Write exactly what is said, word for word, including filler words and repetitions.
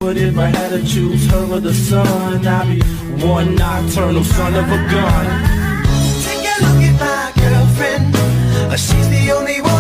But if I had to choose her or the sun, I'd be one nocturnal son of a gun. Take a look at my girlfriend, she's the only one